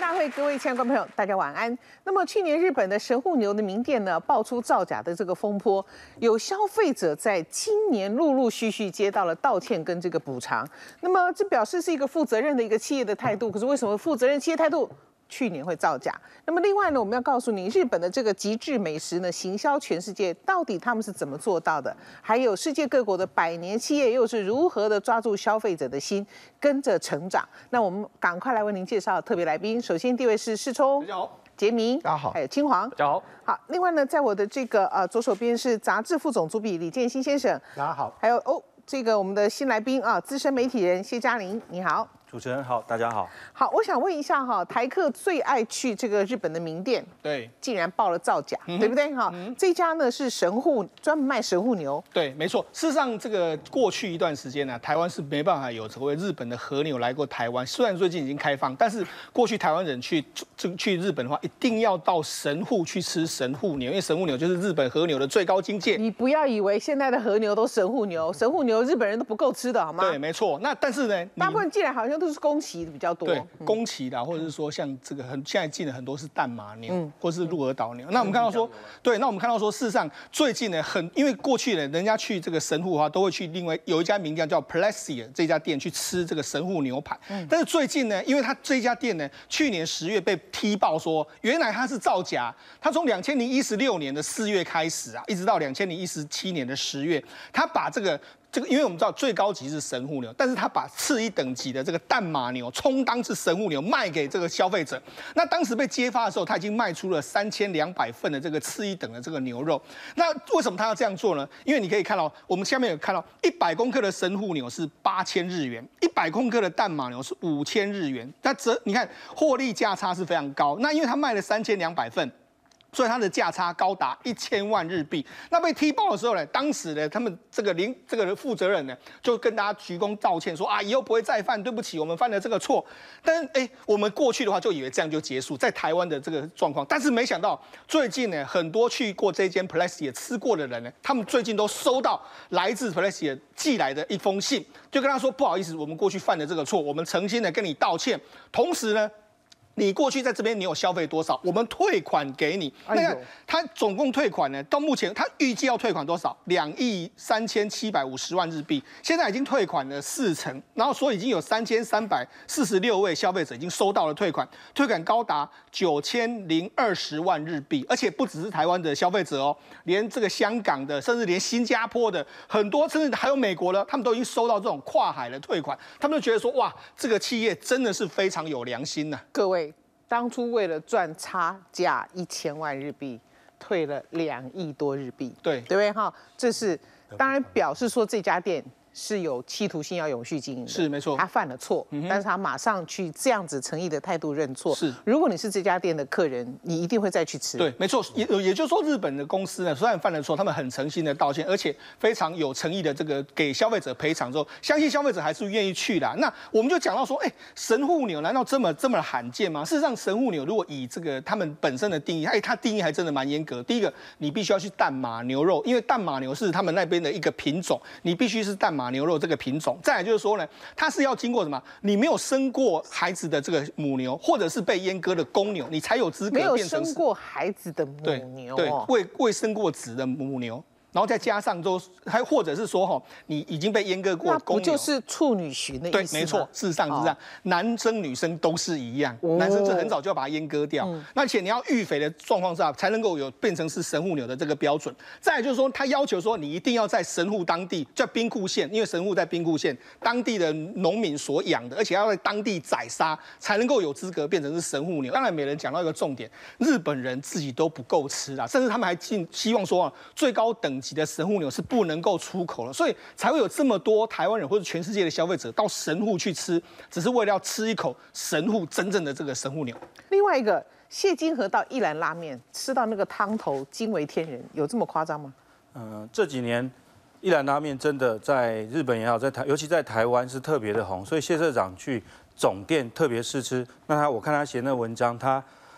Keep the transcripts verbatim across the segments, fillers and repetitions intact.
大会，各位亲爱的观众朋友，大家晚安。那么去年日本的神户牛的名店呢，爆出造假的这个风波，有消费者在今年陆陆续续接到了道歉跟这个补偿。那么这表示是一个负责任的一个企业的态度。可是为什么负责任企业态度去年会造假？那么另外呢，我们要告诉你，日本的这个极致美食呢，行销全世界，到底他们是怎么做到的？还有世界各国的百年企业又是如何的抓住消费者的心，跟着成长？那我们赶快来为您介绍特别来宾。首先第一位是世聪， 大家好， 杰明， 大家好， 还有金黄， 大家好。 好，另外呢，在我的这个呃左手边是杂志副总主笔李建新先生， 大家好。 还有哦，这个我们的新来宾啊，资深媒体人谢嘉玲，你好。 主持人好，大家好。 好，我想问一下哈，台客最爱去这个日本的名店， 对， 竟然报了造假，嗯、对不对？哈、嗯，这家呢是神户，专门卖神户牛。 对，没错。事实上，这个过去一段时间呢、啊，台湾是没办法有所谓日本的和牛来过台湾。虽然最近已经开放，但是过去台湾人去去去日本的话，一定要到神户去吃神户牛，因为神户牛就是日本和牛的最高境界。 你不要以为现在的和牛都神户牛，神户牛日本人都不够吃的好吗？ 对，没错。那但是呢， 大部分进来好像都是宫崎的比较多。 对，宫崎的，或者是说像这个很现在进的很多是淡马牛，嗯、或是鹿儿岛牛。那我们看到说，对，那我们看到说，事实上最近呢，很因为过去呢，人家去这个神户的话，都会去另外有一家名店叫 Pleasure 这家店去吃这个神户牛排。嗯、但是最近呢，因为他这家店呢，去年十月被踢爆说，原来他是造假。他从两千零一十六年的四月开始啊，一直到两千零一十七年的十月，他把这个。这个，因为我们知道最高级是神户牛，但是他把次一等级的这个淡马牛充当是神户牛卖给这个消费者。那当时被揭发的时候，他已经卖出了三千两百份的这个次一等的这个牛肉。那为什么他要这样做呢？因为你可以看到，我们下面有看到一百公克的神户牛是八千日元，一百公克的淡马牛是五千日元。那这你看获利价差是非常高。那因为他卖了三千两百份。所以它的价差高达一千万日币。那被踢爆的时候呢，当时呢，他们这个零这个负责人呢，就跟大家鞠躬道歉说啊，以后不会再犯，对不起，我们犯了这个错。但是哎，我们过去的话就以为这样就结束，在台湾的这个状况，但是没想到最近呢，很多去过这间 Pleasure 吃过的人呢，他们最近都收到来自 Pleasure 寄来的一封信，就跟他说不好意思，我们过去犯了这个错，我们诚心的跟你道歉，同时呢。你过去在这边你有消费多少，我们退款给你。那个他总共退款呢，到目前他预计要退款多少？两亿三千七百五十万日币，现在已经退款了四成，然后所以已经有三千三百四十六位消费者已经收到了退款，退款高达九千零二十万日币，而且不只是台湾的消费者哦，连这个香港的，甚至连新加坡的很多，甚至还有美国的，他们都已经收到这种跨海的退款，他们就觉得说哇，这个企业真的是非常有良心呐、啊， 各位。当初为了赚差价一千万日币，退了两亿多日币， 对对不对哈？这是当然表示说这家店是有企图心要永续经营的， 是没错。 他犯了错， 嗯、 但是他马上去这样子诚意的态度认错。 是， 如果你是这家店的客人，你一定会再去吃。 对，没错。也也就是说，日本的公司呢，虽然犯了错，他们很诚心的道歉，而且非常有诚意的这个给消费者赔偿之后，相信消费者还是愿意去的。那我们就讲到说，哎，神户牛难道这么这么罕见吗？事实上，神户牛如果以这个他们本身的定义，哎，它定义还真的蛮严格。第一个，你必须要去淡马牛肉，因为淡马牛是他们那边的一个品种，你必须是淡马牛肉这个品种。再来就是说呢，它是要经过什么？你没有生过孩子的这个母牛，或者是被阉割的公牛，你才有资格变成。 没有生过孩子的母牛、哦， 对，对，未未生过子的母牛。然后再加上都还或者是说哈，你已经被阉割过公牛， 那不就是处女寻的意思吗？ 对，没错，事实上是这样，男生女生都是一样，男生是很早就要把它阉割掉。嗯、那而且你要育肥的状况下，才能够有变成是神户牛的这个标准。再来就是说，他要求说你一定要在神户当地，叫兵库县，因为神户在兵库县，当地的农民所养的，而且要在当地宰杀，才能够有资格变成是神户牛。当然，每人讲到一个重点，日本人自己都不够吃啦，甚至他们还尽希望说啊，最高等级的神户牛是不能够出口了，所以才会有这么多台湾人或者全世界的消费者到神户去吃，只是为了要吃一口神户真正的这个神户牛。 另外一个，谢金河到一兰拉面吃到那个汤头惊为天人，有这么夸张吗？ 嗯、呃，这几年一兰拉面真的在日本也好，在台尤其在台湾是特别的红，所以谢社长去总店特别试吃，那他我看他写那文章，他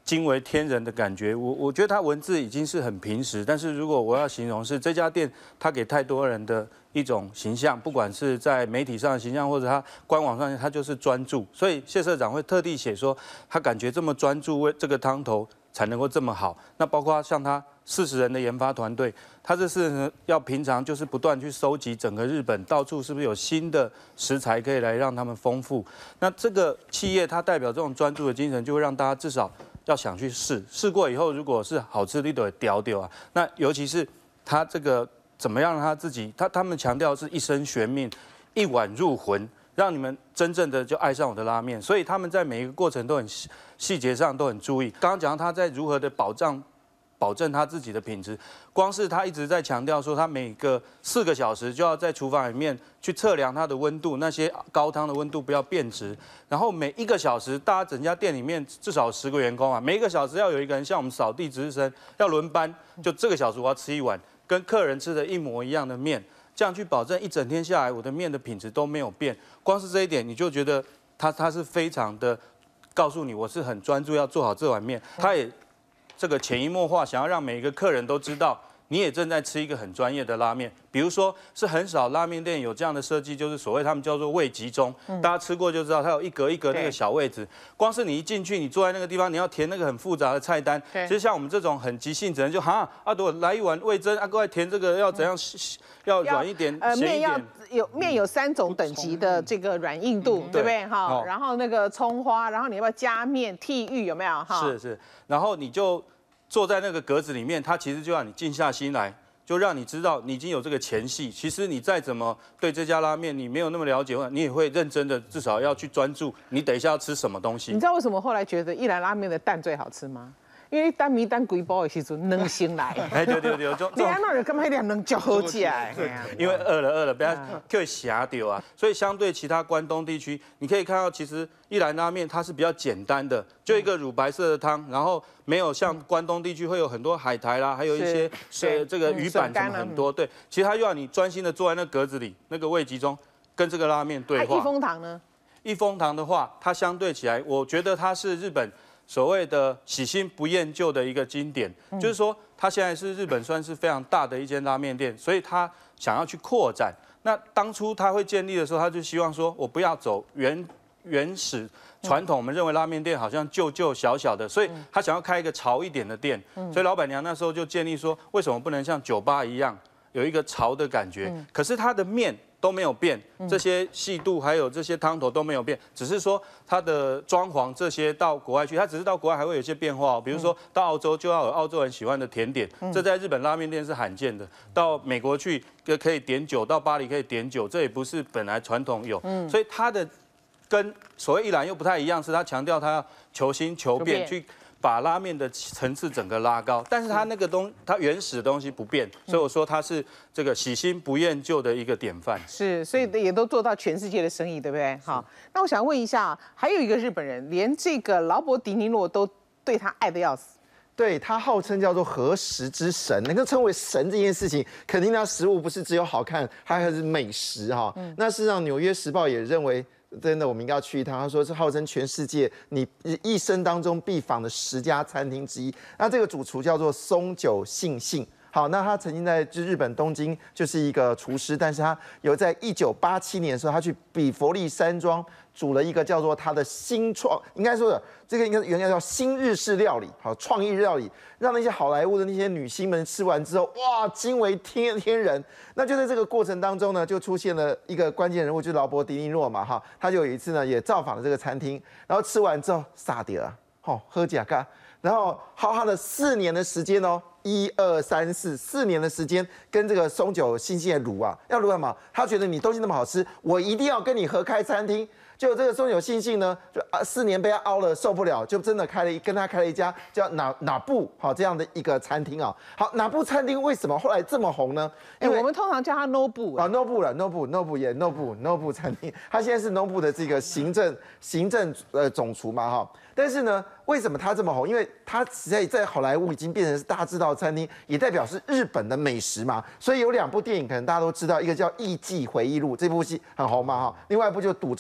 惊为天人的感觉。我我觉得它文字已经是很平实，但是如果我要形容是这家店，它给太多人的一种形象，不管是在媒体上的形象，或者它官网上，它就是专注。所以谢社长会特地写说，他感觉这么专注，为这个汤头才能够这么好。那包括像他四十人的研发团队，他这是呢要平常就是不断去收集整个日本到处是不是有新的食材可以来让他们丰富。那这个企业它代表这种专注的精神，就会让大家至少要想去试，试过以后如果是好吃，你都会屌屌啊。那尤其是他这个怎么样让他自己，他他们强调是一生悬命，一碗入魂。让你们真正的就爱上我的拉面，所以他们在每一个过程都很细节上都很注意。刚刚讲到他在如何的保障保证他自己的品质，光是他一直在强调说，他每个四个小时就要在厨房里面去测量它的温度，那些高汤的温度不要变质。然后每一个小时，大家整家店里面至少十个员工啊，每一个小时要有一个人像我们扫地值日生要轮班，就这个小时我要吃一碗跟客人吃的一模一样的面。这样去保证一整天下来，我的面的品质都没有变。光是这一点，你就觉得他他是非常的告诉你，我是很专注要做好这碗面。他也这个潜移默化，想要让每一个客人都知道，你也正在吃一个很专业的拉面。比如说，是很少拉面店有这样的设计，就是所谓他们叫做位集中。大家吃过就知道，它有一格一格那个小位置。光是你一进去，你坐在那个地方，你要填那个很复杂的菜单。其实像我们这种很急性子人，就哈啊，我来一碗味噌，啊，过来填这个要怎样，要软一点， 呃，面要咸一点。 有面有三种等级的这个软硬度，对不对？哈哦， 然后那个葱花，然后你要不要加面剔玉，有没有？哈， 是是，然后你就坐在那个格子里面，它其实就让你静下心来，就让你知道你已经有这个前戏。其实你再怎么对这家拉面你没有那么了解，你也会认真的，至少要去专注你等一下要吃什么东西。 你知道为什么后来觉得一兰拉面的蛋最好吃吗？因为蛋米蛋龟包的时候能先来， 哎，对对对，就你安那人干嘛一点能叫好起来？ 因为饿了饿了，不要就吓掉啊。所以相对其他关东地区，你可以看到，其实一兰拉面它是比较简单的，就一个乳白色的汤，然后没有像关东地区会有很多海苔啦，还有一些是这个鱼板什么很多。对，其实它就要你专心的坐在那格子里，那个位集中跟这个拉面对话。 益丰堂呢？ 益丰堂的话，它相对起来，我觉得它是日本所谓的喜新不厌旧的一个经典，嗯、就是说它现在是日本算是非常大的一间拉面店，所以它想要去扩展。那当初它会建立的时候，他就希望说我不要走原原始传统，我们认为拉面店好像旧旧小小的，所以他想要开一个潮一点的店。嗯、所以老板娘那时候就建议说，为什么不能像酒吧一样有一个潮的感觉？嗯、可是它的面都没有变，这些细度还有这些汤头都没有变，只是说它的装潢这些到国外去，它只是到国外还会有一些变化、哦，比如说到澳洲就要有澳洲人喜欢的甜点，这在日本拉面店是罕见的。到美国去可以点酒，到巴黎可以点酒，这也不是本来传统有，所以它的跟所谓一兰又不太一样，是它强调它要求新求变去。把拉面的层次整个拉高，但是它那个东，它原始的东西不变，所以我说它是这个喜新不厌旧的一个典范。 是，所以也都做到全世界的生意，对不对？好，那我想问一下，还有一个日本人，连这个劳勃迪尼洛都对他爱得要死。 对，他号称叫做和食之神，能够称为神这件事情，肯定他食物不是只有好看，还还是美食哈。嗯、那事实上，《纽约时报》也认为。真的，我们应该要去一趟。他说是号称全世界你一生当中必访的十家餐厅之一。那这个主厨叫做松久信幸。好，那他曾经在就日本东京就是一个厨师，但是他有在一九八七年的时候，他去比佛利山庄煮了一个叫做他的新创，应该说的这个应该原来叫新日式料理，好，创意料理，让那些好莱坞的那些女星们吃完之后，哇，惊为天天人。那就在这个过程当中呢，就出现了一个关键人物，就是劳勃迪尼洛嘛，哈，他就有一次呢也造访了这个餐厅，然后吃完之后傻掉了，好，喝假咖，然后耗他了四年的时间哦。一二三四四年的时间，跟这个松久信幸的卤啊，要卤什么？他觉得你东西那么好吃，我一定要跟你合开餐厅。结果这个松久信幸呢，就啊四年被他熬了，受不了，就真的开了一跟他开了一家叫哪哪部好这样的一个餐厅啊。好，哪部餐厅为什么后来这么红呢？ 因为、欸、我们通常叫它 Nobu 啊 ，Nobu 了 ，Nobu Nobu 也 Nobu Nobu 餐厅，他现在是 Nobu 的这个行政行政呃总厨嘛哈。但是呢，为什么他这么红？因为他实在在好莱坞已经变成是大家知道的餐厅，也代表是日本的美食嘛。所以有两部电影可能大家都知道，一个叫《艺伎回忆录》，这部戏很红嘛哈。另外一部就《赌城风云》。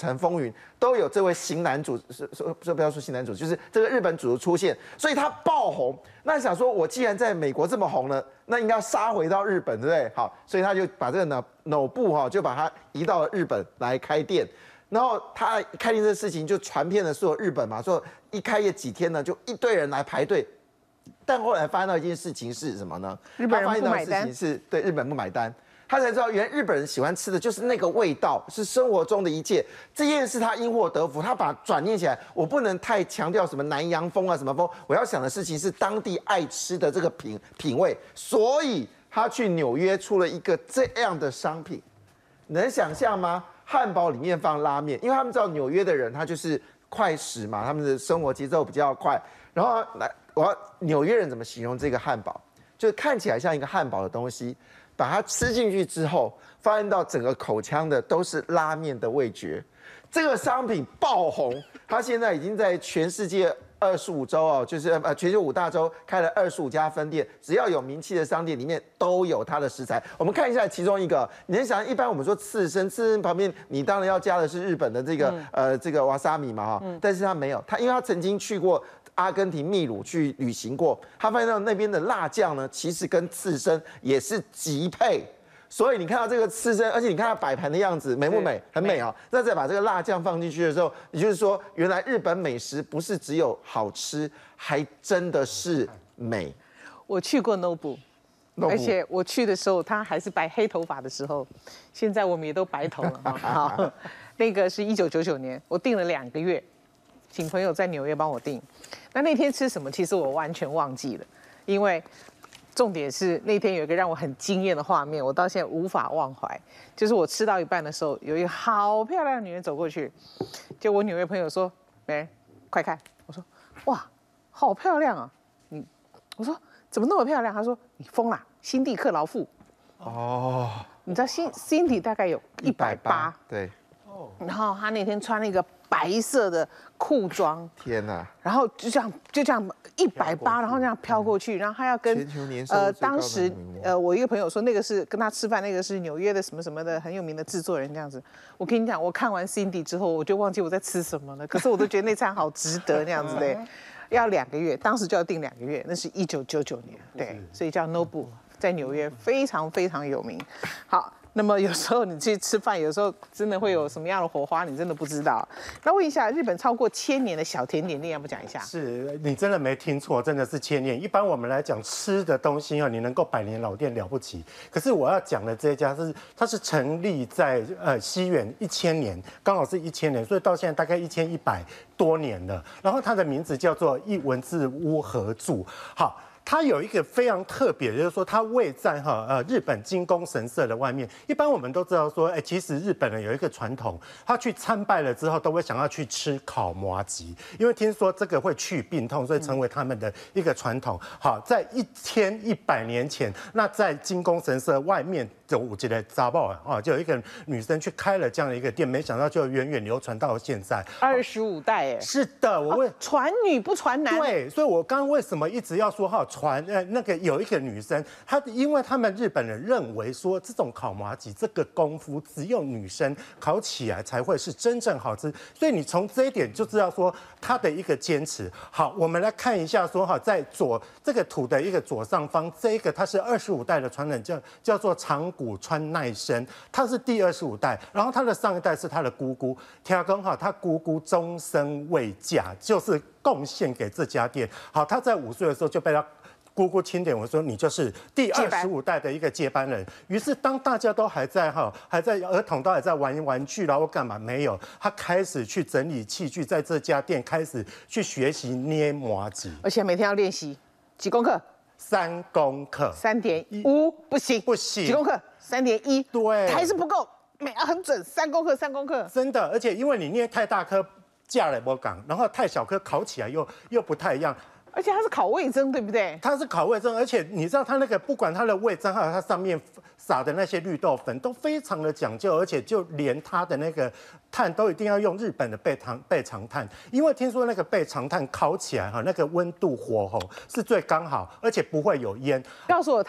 云，都有这位型男主，说说说不要说型男主，就是这个日本主的出现，所以他爆红。那想说，我既然在美国这么红了，那应该要杀回到日本，对不对？好，所以他就把这个呢脑部哈，就把它移到了日本来开店。然后他开店这个事情就传遍了所有日本嘛，说一开业几天呢，就一堆人来排队。但后来发现到一件事情是什么呢？ 日本人不买单。 他发现到的事情是对日本不买单。他才知道，原来日本人喜欢吃的就是那个味道，是生活中的一切。这件事他因祸得福，他把它转念起来，我不能太强调什么南洋风啊什么风，我要想的事情是当地爱吃的这个品品味，所以他去纽约出了一个这样的商品，能想象吗？汉堡里面放拉面，因为他们知道纽约的人他就是快食嘛，他们的生活节奏比较快。然后来，我要纽约人怎么形容这个汉堡？就是看起来像一个汉堡的东西。把它吃进去之后，发现到整个口腔的都是拉面的味觉，这个商品爆红，它现在已经在全世界二十五州哦，就是呃全球五大洲开了二十五家分店，只要有名气的商店里面都有它的食材。我们看一下其中一个，你能想，一般我们说刺身，刺身旁边你当然要加的是日本的这个、嗯、呃这个瓦萨米嘛哈，嗯、但是他没有，他因为他曾经去过阿根廷秘鲁去旅行过，他发现到那边的辣酱呢，其实跟刺身也是极配。所以你看到这个刺身，而且你看它摆盘的样子，美不美？很美啊！那再把这个辣酱放进去的时候，也就是说，原来日本美食不是只有好吃，还真的是美。 我去过 Nobu， 而且我去的时候，他还是白黑头发的时候，现在我们也都白头了哈。那个是一九九九年，我订了两个月，请朋友在纽约帮我订。那那天吃什么？其实我完全忘记了，因为。重点是那天有一个让我很惊艳的画面，我到现在无法忘怀。就是我吃到一半的时候，有一个好漂亮的女人走过去，就我纽约朋友说：“美人，快看！”我说：“哇，好漂亮啊！”你，我说怎么那么漂亮？他说：“你疯啦，辛蒂克劳馋。”哦，你知道辛辛蒂大概有一百八， 对。 然后她那天穿那个白色的裤装， 天哪！ 然后就这样就这样一百八，然后这样飘过去，然后她要跟呃当时呃我一个朋友说那个是跟他吃饭，那个是纽约的什么什么的很有名的制作人这样子。我跟你讲，我看完 Cindy 之后，我就忘记我在吃什么了，可是我都觉得那餐好值得那样子的。要两个月，当时就要订两个月，那是一九九九年，对，所以叫 Nobu， 在纽约非常非常有名。好。那么有时候你去吃饭，有时候真的会有什么样的火花，你真的不知道。那问一下，日本超过千年的小甜点店，要不讲一下？ 是你真的没听错，真的是千年。一般我们来讲吃的东西啊，你能够百年老店了不起。可是我要讲的这一家是，它是成立在呃西元一千年，刚好是一千年，所以到现在大概一千一百多年了。然后它的名字叫做一文字屋合住。好。它有一个非常特别，就是说它位在哈呃日本金宫神社的外面。一般我们都知道说，哎，其实日本人有一个传统，他去参拜了之后，都会想要去吃烤麻糬，因为听说这个会去病痛，所以成为他们的一个传统。好，在一千一百年前，那在金宫神社外面。就我记得扎报啊，就有一个女生去开了这样的一个店，没想到就远远流传到现在二十五代哎。 是的，我问、哦、 传女不传男。 对，所以我刚刚为什么一直要说哈传呃那个有一个女生，她因为他们日本人认为说这种烤麻糬这个功夫只有女生烤起来才会是真正好吃，所以你从这一点就知道说她的一个坚持。好，我们来看一下说哈，在左这个图的一个左上方，这一个它是二十五代的传人，叫叫做长。古川奈生，他是第二十五代，然后他的上一代是他的姑姑，听讲哈，他姑姑终身未嫁，就是贡献给这家店。好，他在五岁的时候就被他姑姑钦点，我说你就是第二十五代的一个接班人。于是当大家都还在哈，还在儿童都还在玩玩具然后干嘛没有，他开始去整理器具，在这家店开始去学习捏麻糬， 而且每天要练习几功课。 三公克， 三点五不行， 不行， 几公克？三点一， 对， 还是不够，每很准，三公克，三公克， 真的，而且因为你捏太大颗，架了不港，然后太小颗烤起来又又不太一样。 而且它是烤味噌，对不对？ 它是烤味噌，而且你知道它那个不管它的味噌，还有它上面撒的那些绿豆粉，都非常的讲究，而且就连它的那个炭都一定要用日本的倍长倍长炭，因为听说那个倍长炭烤起来哈，那个温度火候是最刚好，而且不会有烟。 告诉我它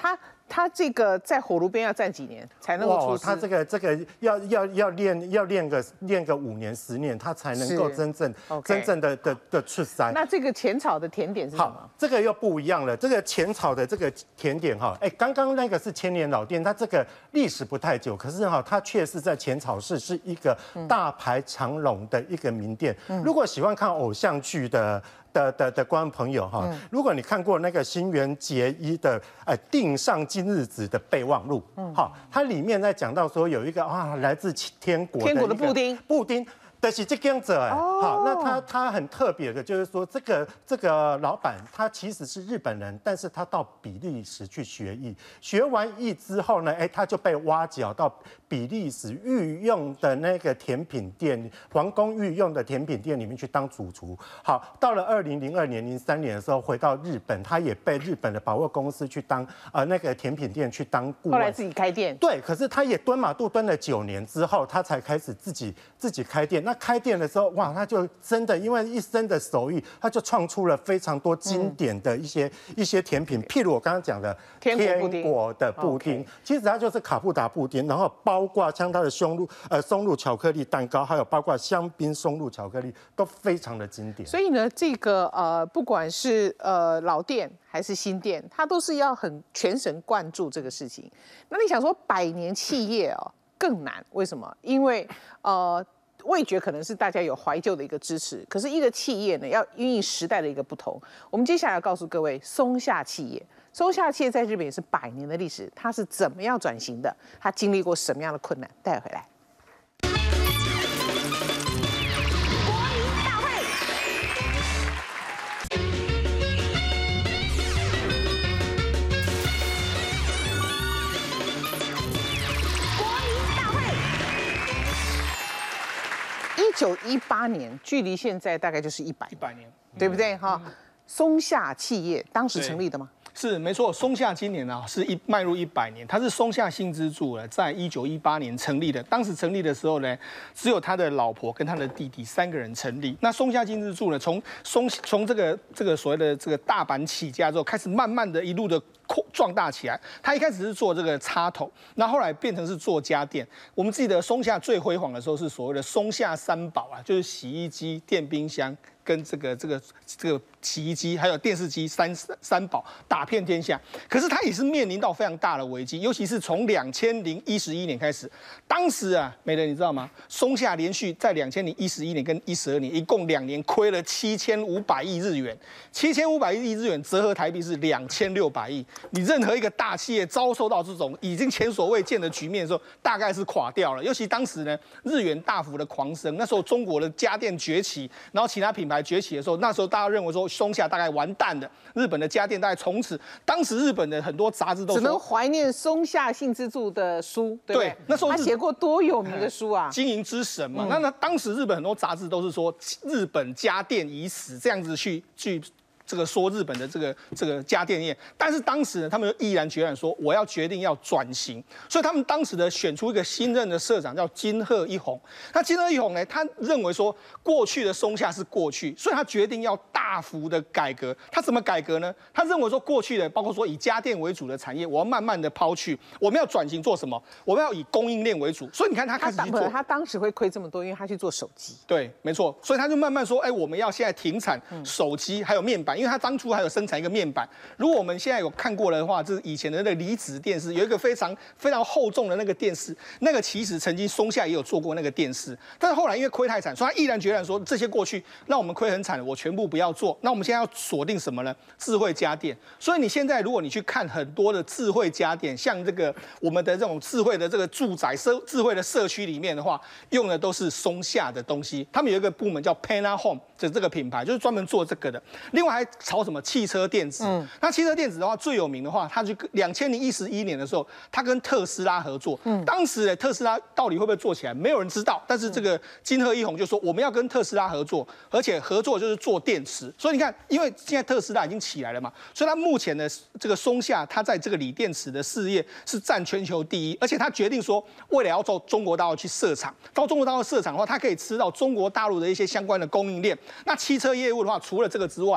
他这个在火炉边要站几年才能够出师？ 他这个这个要要要练要练个练个五年十年，他才能够真正真正的的的出师。 那这个浅草的甜点是什么？ 好，这个又不一样了。这个浅草的这个甜点哈，哎，刚刚那个是千年老店，它这个历史不太久，可是哈，它确实在浅草市是一个大排长龙的一个名店。嗯、如果喜欢看偶像剧的。的的的观众朋友哈，嗯、如果你看过那个新垣结衣的呃《定上今日子的备忘录》，嗯，好，它里面在讲到说有一个啊来自天国的天国的布丁， 布丁。但是这样子哎，好，那他他很特别的，就是说这个这个老板他其实是日本人，但是他到比利时去学艺，学完艺之后呢，哎，他就被挖角到比利时御用的那个甜品店，皇宫御用的甜品店里面去当主厨。好，到了二零零二年、零三年的时候回到日本，他也被日本的百货公司去当呃那个甜品店去当顾问， 后来自己开店。 对，可是他也蹲马肚蹲了九年之后，他才开始自己自己开店。那开店的时候，哇，他就真的因为一身的手艺，他就创出了非常多经典的一些、嗯、一些甜品，譬如我刚刚讲的天果的布丁，其实它就是卡布达布丁，然后包括像它的松露呃松露巧克力蛋糕，还有包括香槟松露巧克力，都非常的经典。 所以呢，这个呃，不管是呃老店还是新店，它都是要很全神贯注这个事情。那你想说百年企业哦更难，为什么？因为呃。味觉可能是大家有怀旧的一个支持，可是一个企业呢，要因应时代的一个不同。我们接下来要告诉各位，松下企业，松下企业在日本也是百年的历史，它是怎么样转型的？它经历过什么样的困难？带回来。一九一八年，距离现在大概就是一百一百年， 对不对？哈、嗯，松下企业当时成立的吗？ 是没错，松下今年啊是一迈入一百年，它是松下幸之助呢，在一九一八年成立的。当时成立的时候呢，只有他的老婆跟他的弟弟三个人成立。那松下幸之助呢，从松从这个这个所谓的这个大阪起家之后，开始慢慢的一路的扩壮大起来。他一开始是做这个插头，那后来变成是做家电。我们记得松下最辉煌的时候是所谓的松下三宝啊，就是洗衣机、电冰箱。跟这个这个这个洗衣机还有电视机三三宝打遍天下，可是它也是面临到非常大的危机，尤其是从两千零一十一年开始，当时啊，美人你知道吗？松下连续在两千零一十一年跟一十二年一共两年亏了七千五百亿日元，七千五百亿日元折合台币是两千六百亿。你任何一个大企业遭受到这种已经前所未见的局面的时候，大概是垮掉了。尤其当时呢，日元大幅的狂升，那时候中国的家电崛起，然后其他品牌崛起的时候，那时候大家认为说松下大概完蛋了，日本的家电大概从此，当时日本的很多杂志都只能怀念松下幸之助的书，对不对？ 对，那时候他写过多有名的书啊， 经营之神嘛。 嗯、 那那当时日本很多杂志都是说日本家电已死，这样子去去。这个说日本的这个这个家电业，但是当时呢，他们就毅然决然说我要决定要转型，所以他们当时呢选出一个新任的社长叫金鹤一弘。那金鹤一弘呢，他认为说过去的松下是过去，所以他决定要大幅的改革。他怎么改革呢？他认为说过去的包括说以家电为主的产业，我要慢慢的抛去，我们要转型做什么？我们要以供应链为主。所以你看他开始去做， 他当时会亏这么多，因为他去做手机。 对，没错。所以他就慢慢说，哎，我们要现在停产手机还有面板。因为他当初还有生产一个面板，如果我们现在有看过的话，这是以前的那个离子电视，有一个非常非常厚重的那个电视，那个其实曾经松下也有做过那个电视，但是后来因为亏太惨，所以他毅然决然说这些过去让我们亏很惨，我全部不要做。那我们现在要锁定什么呢？智慧家电。所以你现在如果你去看很多的智慧家电，像这个我们的这种智慧的这个住宅社智慧的社区里面的话，用的都是松下的东西。他们有一个部门叫 Pena Home， 这这个品牌就是专门做这个的。另外还炒什么汽车电子？嗯，那汽车电子的话，最有名的话，它就两千零一十一年的时候，它跟特斯拉合作。嗯，当时呢，特斯拉到底会不会做起来，没有人知道。但是这个金鹤一弘就说，我们要跟特斯拉合作，而且合作就是做电池。所以你看，因为现在特斯拉已经起来了嘛，所以它目前的这个松下，它在这个锂电池的事业是占全球第一，而且它决定说，未来要到中国大陆去设厂。到中国大陆设厂的话，它可以吃到中国大陆的一些相关的供应链。那汽车业务的话，除了这个之外，我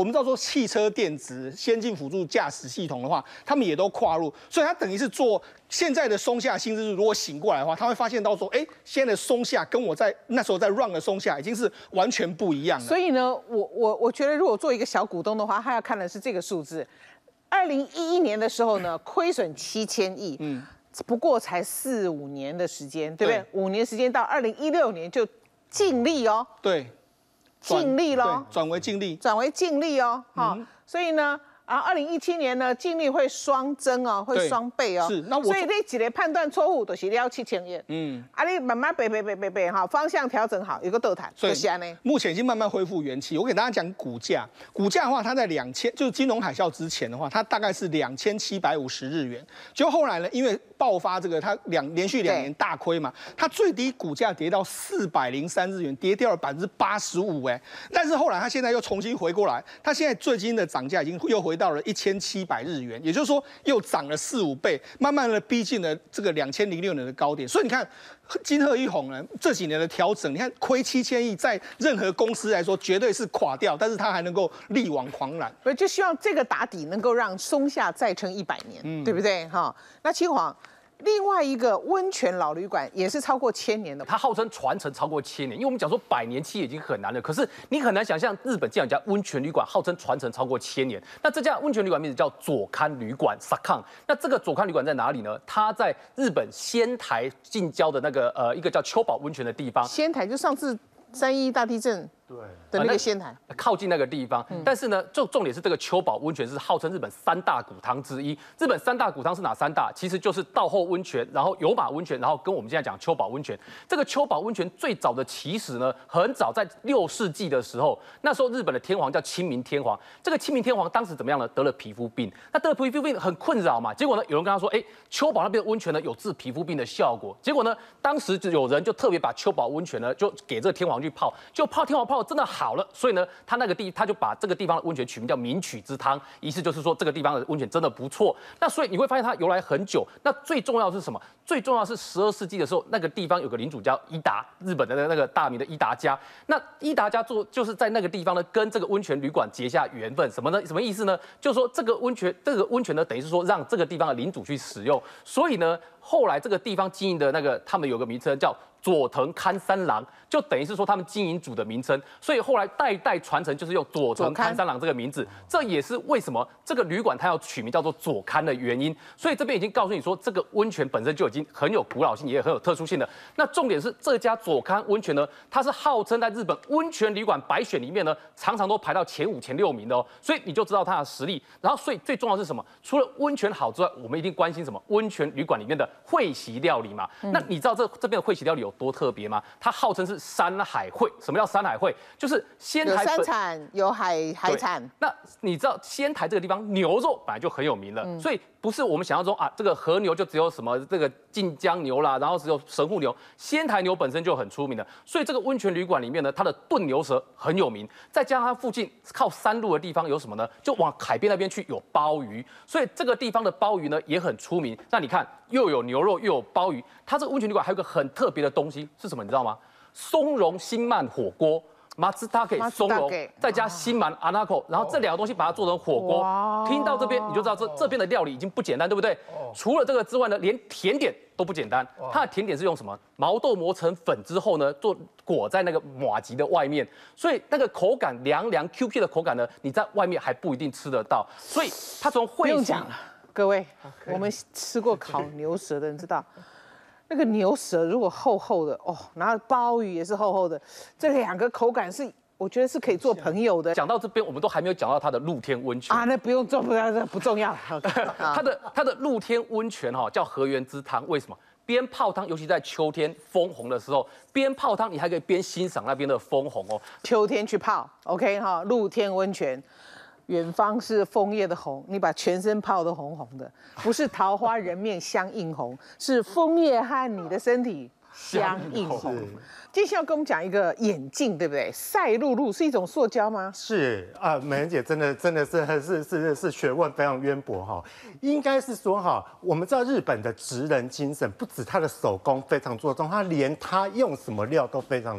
们知道说汽车电子、先进辅助驾驶系统的话，他们也都跨入，所以它等于是做现在的松下新之助，如果醒过来的话，他会发现到说，哎，现在的松下跟我在那时候在 run 的松下已经是完全不一样了。 所以呢，我我我觉得如果做一个小股东的话，他要看的是这个数字。二零一一年的时候呢，亏损七千亿，嗯，不过才四五年的时间，对不对？对五年时间到二零一六年就净利哦， 对， 净利咯， 转为净利， 转为净利哦，哈、嗯，所以呢。然后二零一七年呢，净利会双增哦，会双倍哦。 是，那我所以你几个判断错误，就是你要七千亿。嗯，啊，你慢慢背背背背背哈，方向调整好，有个豆坛。 所以目前已经慢慢恢复元气。我给大家讲股价，股价的话，它在两千，就是金融海啸之前的话，它大概是两千七百五十日元。就后来呢，因为爆发这个，它两连续两年大亏嘛，它最低股价跌到四百零三日元，跌掉了百分之八十五哎。但是后来它现在又重新回过来，它现在最近的涨价已经又回到了一千七百日元，也就是说又涨了四五倍，慢慢的逼近了这个两千零六年的高点。所以你看金鹤一红呢这几年的调整，你看亏七千亿，在任何公司来说绝对是垮掉，但是它还能够力挽狂澜。 我就希望这个打底能够让松下再撑一百年，嗯、对不对？哈，那清华。另外一个温泉老旅馆也是超过千年的， 它号称传承超过千年，因为我们讲说百年企业已经很难了，可是你很难想象日本这样一家温泉旅馆号称传承超过千年。那这家温泉旅馆名字叫佐勘旅馆 Sakan。那这个佐勘旅馆在哪里呢？它在日本仙台近郊的那个呃一个叫秋保温泉的地方。 仙台就上次三一大地震。对的那个仙台， 靠近那个地方，嗯、但是呢，重重点是这个秋保温泉是号称日本三大古汤之一。日本三大古汤是哪三大？其实就是道后温泉，然后有马温泉，然后跟我们现在讲秋保温泉。这个秋保温泉最早的起始呢，很早在六世纪的时候，那时候日本的天皇叫清明天皇。这个清明天皇当时怎么样呢？得了皮肤病，那得了皮肤病很困扰嘛。结果呢，有人跟他说，哎，秋保那边的温泉呢有治皮肤病的效果。结果呢，当时就有人就特别把秋保温泉呢就给这个天皇去泡，就泡天皇泡。真的好了，所以呢，他那个地他就把这个地方的温泉取名叫明曲之汤，意思就是说这个地方的温泉真的不错。那所以你会发现它由来很久。那最重要的是什么？最重要的是十二世纪的时候，那个地方有个领主叫伊达，日本的那个大名的伊达家。那伊达家做就是在那个地方呢，跟这个温泉旅馆结下缘分。什么呢？什么意思呢？就是说这个温泉，这个温泉呢，等于是说让这个地方的领主去使用。所以呢，后来这个地方经营的那个，他们有个名称叫佐藤勘三郎，就等于是说他们经营主的名称，所以后来代代传承就是用佐藤勘三郎这个名字，这也是为什么这个旅馆它要取名叫做佐勘的原因。所以这边已经告诉你说，这个温泉本身就已经很有古老性，也很有特殊性的。那重点是这家佐勘温泉呢，它是号称在日本温泉旅馆百选里面呢，常常都排到前五、前六名的哦。所以你就知道它的实力。然后，所以最重要的是什么？除了温泉好之外，我们一定关心什么？温泉旅馆里面的会席料理嘛。嗯、那你知道这这边的会席料理有多特别吗？它号称是山海会。什么叫山海会？就是仙台有山产，有海海产。 那你知道仙台这个地方牛肉本来就很有名了，嗯、所以不是我们想象中啊，这个和牛就只有什么这个晋江牛啦，然后只有神户牛，仙台牛本身就很出名的。所以这个温泉旅馆里面呢，它的炖牛舌很有名，再加上它附近靠山路的地方有什么呢？就往海边那边去有鲍鱼，所以这个地方的鲍鱼呢也很出名。那你看又有牛肉又有鲍鱼，它这个温泉旅馆还有个很特别的东西是什么？你知道吗？松茸新鳗火锅，马自达给松茸，再加新鳗阿那口，然后这两个东西把它做成火锅。听到这边你就知道这这边的料理已经不简单，对不对？除了这个之外呢，连甜点都不简单。它的甜点是用什么？毛豆磨成粉之后呢，做裹在那个麻糬的外面，所以那个口感凉凉 Q Q 的口感呢，你在外面还不一定吃得到。所以它从会不用讲了，各位，我们吃过烤牛舌的人知道。那个牛舌如果厚厚的哦，然后鲍鱼也是厚厚的，这两个口感是我觉得是可以做朋友的。 讲到这边，我们都还没有讲到它的露天温泉啊，那不用做，不要，不重要。 它的它的露天温泉哈、哦、叫河原之汤，为什么？边泡汤，尤其在秋天枫红的时候，边泡汤你还可以边欣赏那边的枫红哦。 秋天去泡 ，OK 哈，露天温泉。远方是枫叶的红，你把全身泡得红红的，不是桃花人面相映红，是枫叶和你的身体相映红。接下来要跟我们讲一个眼镜，对不对？赛璐璐是一种塑胶吗？ 是啊，美人姐真的真的是是是是学问非常渊博哈。应该是说哈，我们知道日本的职人精神，不止他的手工非常做重，他连他用什么料都非常的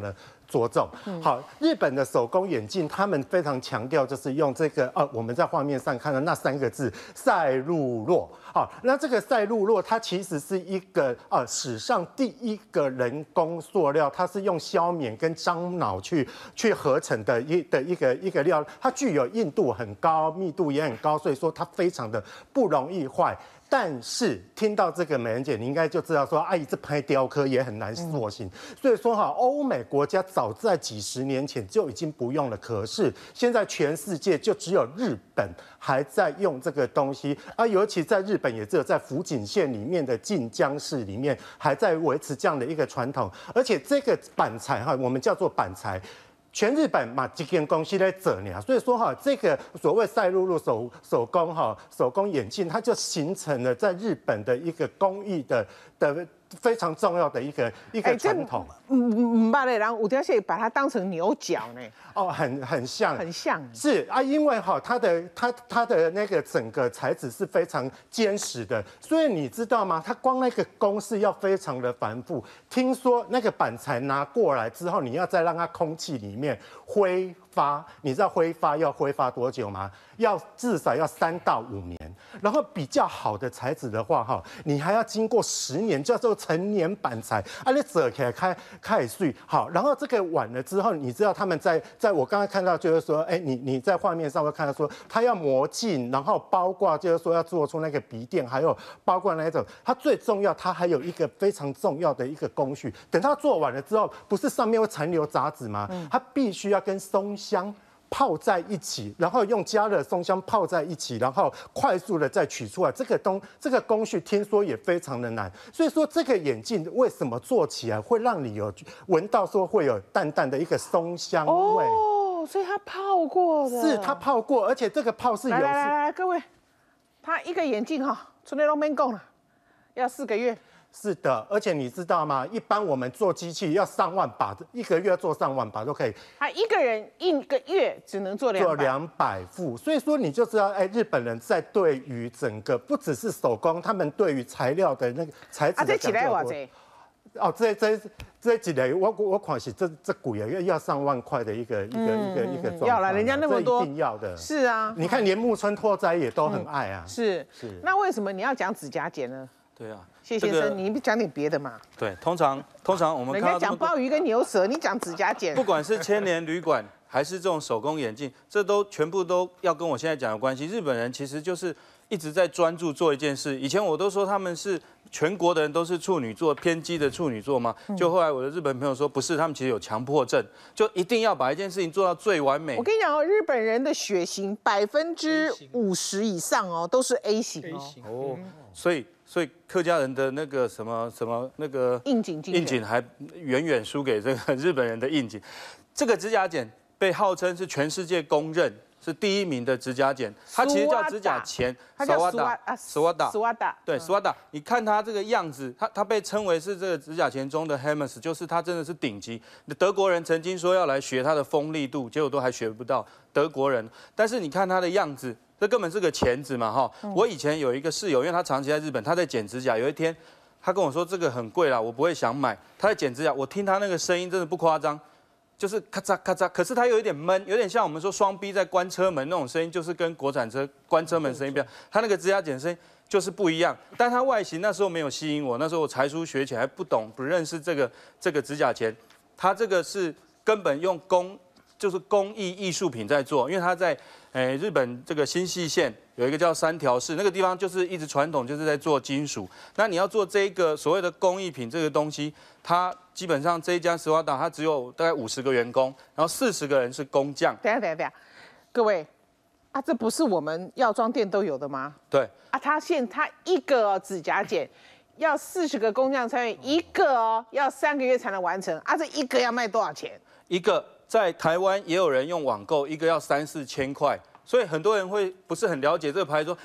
着重。好，日本的手工眼镜，他们非常强调就是用这个呃，我们在画面上看到那三个字赛璐珞。好，那这个赛璐珞它其实是一个呃史上第一个人工塑料，它是用消棉跟樟脑去去合成的一的一个一个料，它具有硬度很高，密度也很高，所以说它非常的不容易坏。但是听到这个美人姐，你应该就知道说，阿姨这拍雕刻也很难塑形。所以说哈，欧美国家早在几十年前就已经不用了，可是现在全世界就只有日本还在用这个东西啊，尤其在日本也只有在福井县里面的近江市里面还在维持这样的一个传统，而且这个板材哈，我们叫做板材。全日本嘛，几间公司在做呢，所以说哈，这个所谓赛璐珞手手工哈手工眼镜，它就形成了在日本的一个工艺的的非常重要的一个一个传统。 嗯嗯，把的人有条线把它当成牛角呢。 哦，很很像， 很像。 是啊，因为哈，它的它它的那个整个材质是非常坚实的，所以你知道吗？它光那个公式要非常的繁复。听说那个板材拿过来之后，你要再让它空气里面挥发，你知道挥发要挥发多久吗？要至少要三到五年。然后比较好的材质的话，哈，你还要经过十年，叫做成年板材，啊，你折起来开开始碎好。然后这个完了之后，你知道他们在在我刚刚看到就是说，哎，你你在画面上会看到说，它要磨净，然后包括就是说要做出那个鼻垫，还有包括那种，它最重要，它还有一个非常重要的一个工序。等它做完了之后，不是上面会残留杂质吗？它必须要跟松香泡在一起，然后用加热松香泡在一起，然后快速的再取出来。这个东这个工序听说也非常的难，所以说这个眼镜为什么做起来会让你有闻到说会有淡淡的一个松香味？ 哦，所以它泡过的， 是它泡过，而且这个泡是有。 来来来来，各位，它一个眼镜哈，纯内都没够了，要四个月。 是的，而且你知道吗？一般我们做机器要上万把，一个月做上万把都可以。 他一个人一个月只能做两做两百副，所以说你就知道，哎，日本人在对于整个不只是手工，他们对于材料的那个材质的讲究多。哦，这这这几类，我我看是这这贵啊，要要上万块的一个一个一个一个状况。 要了，人家那么多， 一定要的。 是啊， 你看连木村拓哉也都很爱啊。 是是，那为什么你要讲指甲剪呢？ 对啊， 谢先生，你讲点别的嘛。 对，通常通常我们人家讲鲍鱼跟牛舌，你讲指甲剪。 不管是千年旅馆还是这种手工眼镜，这都全部都要跟我现在讲有关系。日本人其实就是一直在专注做一件事。以前我都说他们是全国的人都是处女座，偏激的处女座嘛。就后来我的日本朋友说不是，他们其实有强迫症，就一定要把一件事情做到最完美。 我跟你讲哦，日本人的血型百分之五十以上哦都是 A 型哦。 哦，所以。所以客家人的那个什么什么那个应景应景还远远输给这个日本人的应景。这个指甲剪被号称是全世界公认是第一名的指甲剪，它其实叫指甲钳， 它叫斯瓦达，斯瓦达， 斯瓦达， 对，斯瓦达。你看它这个样子，它它被称为是这个指甲钳中的 Hermes， 就是它真的是顶级。德国人曾经说要来学它的锋利度，结果都还学不到德国人。但是你看它的样子。这根本是个钳子嘛，哈！我以前有一个室友，因为他长期在日本，他在剪指甲。有一天，他跟我说这个很贵啦，我不会想买。他在剪指甲，我听他那个声音真的不夸张，就是咔嚓咔嚓。可是他有一点闷，有点像我们说双 B 在关车门那种声音，就是跟国产车关车门声音不一样。他那个指甲剪声音就是不一样，但他外形那时候没有吸引我，那时候我才疏学浅，还不懂不认识这个这个指甲钳。他这个是根本用工。就是工艺艺术品在做，因为他在诶日本这个新舄县有一个叫三条市，那个地方就是一直传统就是在做金属。那你要做这个所谓的工艺品这个东西，它基本上这一家石化岛它只有大概五十个员工，然后四十个人是工匠。 等下等下等下，各位啊，这不是我们药妆店都有的吗？ 对啊，他现他一个指甲剪要四十个工匠参与，一个哦要三个月才能完成啊，这一个要卖多少钱？ 一个。在台湾也有人用网购，一个要三四千块，所以很多人会不是很了解这个牌子，说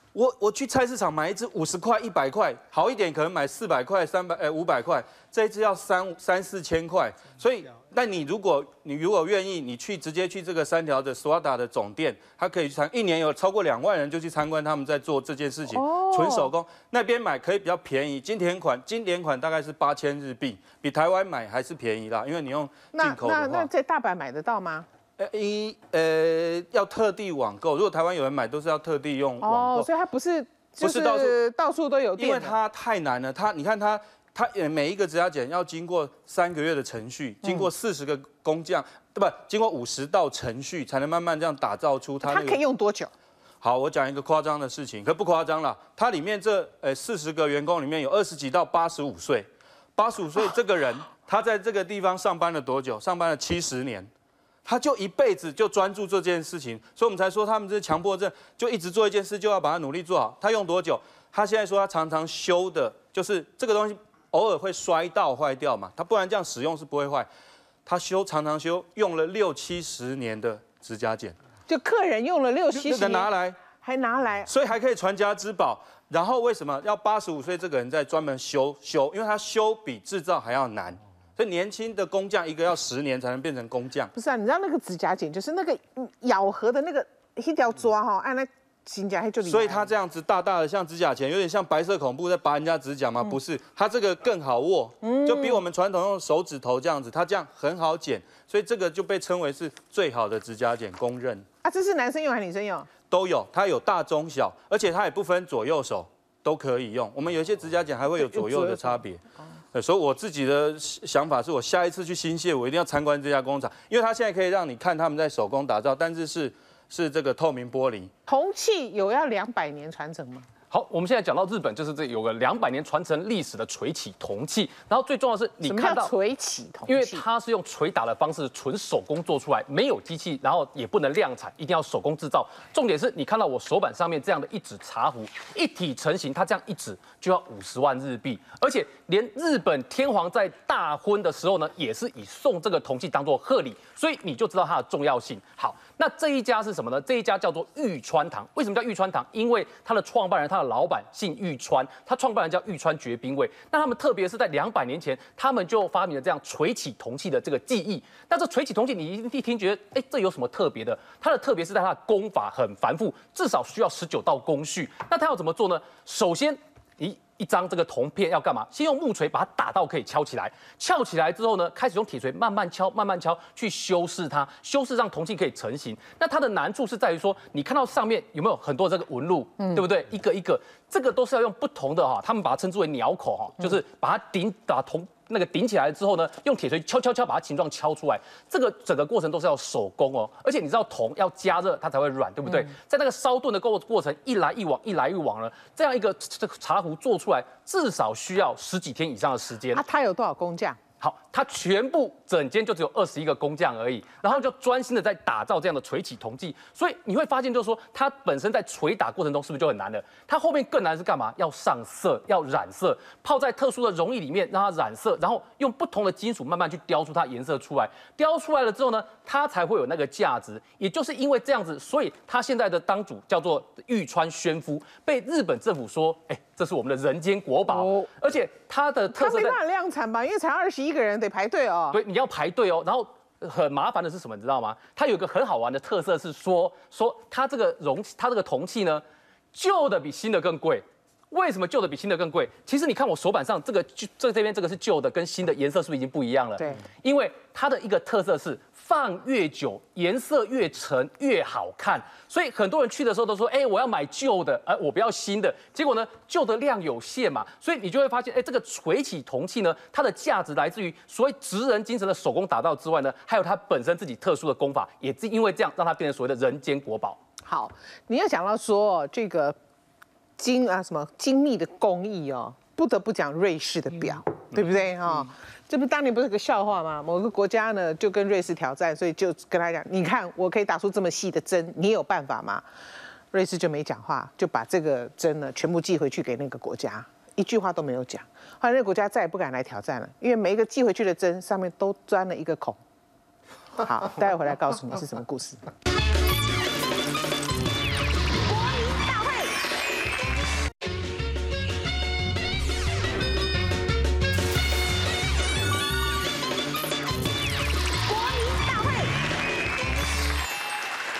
我我去菜市场买一只五十块、一百块，好一点可能买四百块、三百呃五百块，这一只要三三四千块。所以，但你如果你如果愿意，你去直接去这个三条的 S W A D A 的总店，它可以参一年有超过两万人就去参观他们在做这件事情， 哦纯手工。那边买可以比较便宜，经典款经典款大概是八千日币，比台湾买还是便宜啦，因为你用进那口的话。 那那在大阪买得到吗？ 呃一呃要特地网购，如果台湾有人买，都是要特地用网购。 哦，所以它不是就不是到处是到处都有店的， 因为它太难了，它你看它它呃每一个指甲剪要经过三个月的程序，经过四十个工匠，对吧？经过五十道程序，才能慢慢这样打造出它、那个。 它可以用多久？ 好，我讲一个夸张的事情，可不夸张啦。它里面这呃四十个员工里面有二十几到八十五岁，八十五岁这个人，他在这个地方上班了多久？上班了七十年。他就一辈子就专注这件事情，所以我们才说他们这是强迫症，就一直做一件事，就要把它努力做好。他用多久？他现在说他常常修的，就是这个东西偶尔会摔到坏掉嘛，他不然这样使用是不会坏。他修常常修，用了六七十年的指甲剪， 就客人用了六七十那个年， 拿来， 还拿来， 所以还可以传家之宝。然后为什么要八十五岁这个人在专门修修？因为他修比制造还要难。所以年轻的工匠一个要十年才能变成工匠。 不是啊？你知道那个指甲剪就是那个咬合的那个一条抓哈，按那指甲就里。 所以它这样子大大的像指甲钳，有点像白色恐怖在拔人家指甲吗？不是，它这个更好握，就比我们传统用手指头这样子，它这样很好剪，所以这个就被称为是最好的指甲剪，公认。 啊，这是男生用还是女生用？ 都有，它有大中小，而且它也不分左右手，都可以用。我们有一些指甲剪还会有左右的差别。对，所以我自己的想法是我下一次去新泻，我一定要参观这家工厂，因为它现在可以让你看他们在手工打造，但是是是这个透明玻璃。 铜器有要两百年传承吗？ 好，我们现在讲到日本，就是这有个两百年传承历史的锤起铜器，然后最重要的是你看到锤起铜器， 因为它是用捶打的方式，纯手工做出来，没有机器，然后也不能量产，一定要手工制造。重点是你看到我手板上面这样的一指茶壶，一体成型，它这样一指就要五十万日币，而且连日本天皇在大婚的时候呢，也是以送这个铜器当做贺礼，所以你就知道它的重要性。好，那这一家是什么呢？这一家叫做玉川堂。为什么叫玉川堂？因为它的创办人，他的老板姓玉川，他创办人叫玉川绝兵卫。那他们特别是在两百年前，他们就发明了这样锤起铜器的这个技艺。那这锤起铜器，你一听觉得，哎，这有什么特别的？它的特别是在它的工法很繁复，至少需要十九道工序。那它要怎么做呢？首先，你一张这个铜片要干嘛？先用木锤把它打到可以敲起来，敲起来之后呢，开始用铁锤慢慢敲，慢慢敲，去修饰它，修饰让铜器可以成型。那它的难处是在于说，你看到上面有没有很多这个纹路，嗯、对不对？一个一个，这个都是要用不同的哈，他们把它称之为鸟口哈，就是把它顶把铜。那个顶起来之后呢，用铁锤敲敲敲把它形状敲出来，这个整个过程都是要手工哦，而且你知道铜要加热它才会软，对不对？嗯、在那个烧炖的过过程一来一往，一来一往呢，这样一个这个茶壶做出来至少需要十几天以上的时间。 啊，它有多少工匠？ 好，它全部整间就只有二十一个工匠而已，然后就专心的在打造这样的锤起铜器，所以你会发现，就是说它本身在锤打过程中是不是就很难了？它后面更难是干嘛？要上色，要染色，泡在特殊的溶液里面让它染色，然后用不同的金属慢慢去雕出它颜色出来。雕出来了之后呢，它才会有那个价值。也就是因为这样子，所以它现在的当主叫做玉川宣夫，被日本政府说，哎、欸，这是我们的人间国宝，哦、而且它的特色在。 它没办法量产吧？因为才二十一个人得排队哦。 对，你要排队哦。然后很麻烦的是什么？你知道吗？它有一个很好玩的特色是说，说它这个容器，它这个铜器呢，旧的比新的更贵。为什么旧的比新的更贵？其实你看我手板上这个，这这边这个是旧的，跟新的颜色是不是已经不一样了？ 对， 因为它的一个特色是放越久，颜色越沉越好看。所以很多人去的时候都说，哎、欸，我要买旧的，而、呃、我不要新的。结果呢，旧的量有限嘛，所以你就会发现，哎、欸，这个锤起铜器呢，它的价值来自于所谓职人精神的手工打造之外呢，还有它本身自己特殊的工法，也是因为这样让它变成所谓的人间国宝。 好，你要讲到说这个。精啊什么精密的工艺哦，不得不讲瑞士的表，嗯、对不对哈、哦？嗯、这不当年不是个笑话吗？某个国家呢就跟瑞士挑战，所以就跟他讲，你看我可以打出这么细的针，你有办法吗？瑞士就没讲话，就把这个针呢全部寄回去给那个国家，一句话都没有讲。后来那个国家再也不敢来挑战了，因为每一个寄回去的针上面都钻了一个孔。好，待会回来告诉你是什么故事。